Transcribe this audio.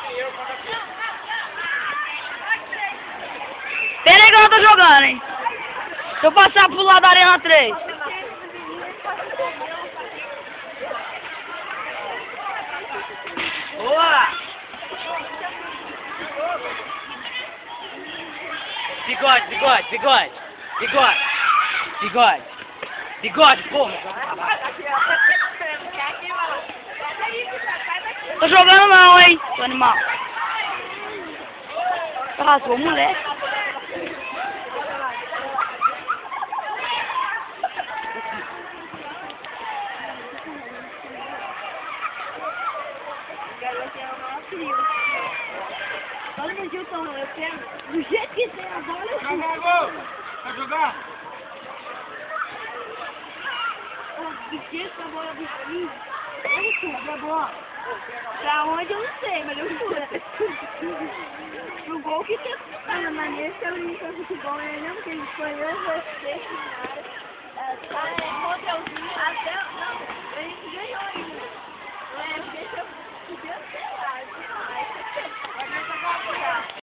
Pera aí que eu tô jogando, hein? Se eu passar pro lado da Arena 3. Boa! Bigode, bigode, bigode. Bigode. Bigode. Bigode, porra. Tô jogando não, hein, seu animal. Ah, sou moleque. Olha o Gilton, eu quero. Do jeito que tem a bola, eu quero. Vai jogar? Do jeito que a bola do fim, eu chuto a bola. Pra onde eu não sei, mas eu chuto. No gol que tem. Na maneira que eu brinco com futebol, né? Não, porque ele foi eu, você.